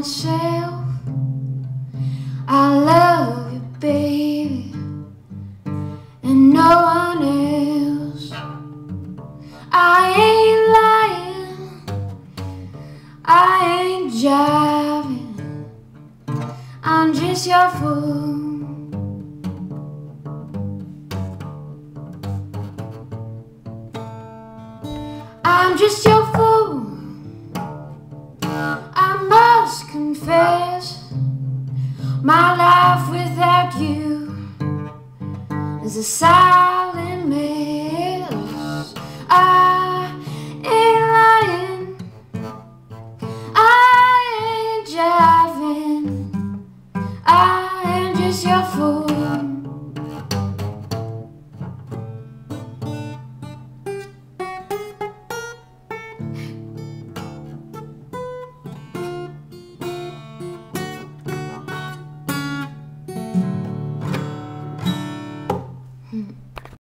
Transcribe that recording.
myself. I love you, baby, and no one else. I ain't lying, I ain't jivin', I'm just your fool. I'm just your fool. I must confess, my life without you is a sigh